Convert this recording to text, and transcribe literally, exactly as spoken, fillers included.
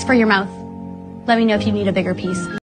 It's for your mouth. Let me know if you need a bigger piece.